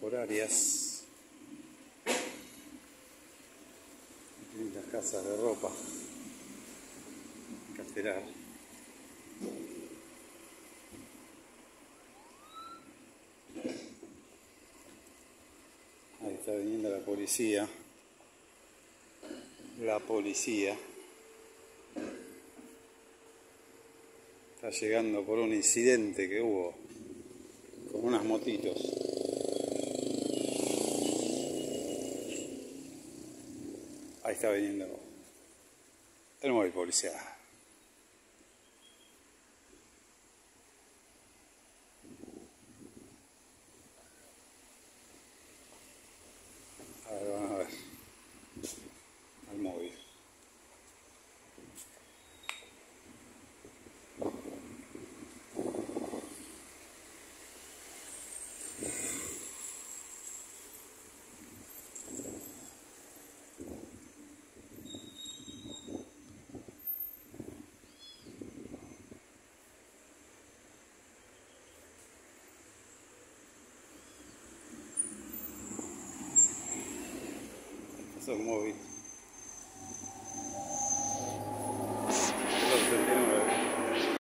por áreas. Lindas casas de ropa. Castelar. Ahí está viniendo la policía. La policía está llegando por un incidente que hubo con unas motitos. Ahí está viniendo el móvil policial. A ver, vamos a ver al móvil. Eso es el móvil.